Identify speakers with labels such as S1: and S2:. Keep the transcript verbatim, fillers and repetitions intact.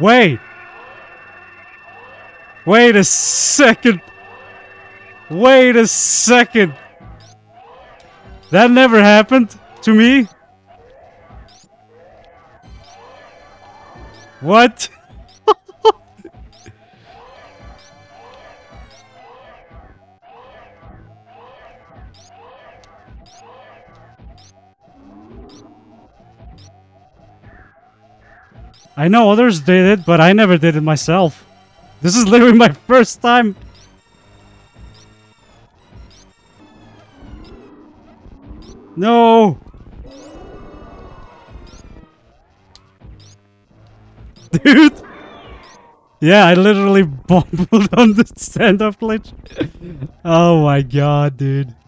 S1: Wait! Wait a second! Wait a second! That never happened to me? What? I know others did it, but I never did it myself. This is literally my first time. No! Dude! Yeah, I literally bumbled on the stand-up glitch. Oh my god, dude.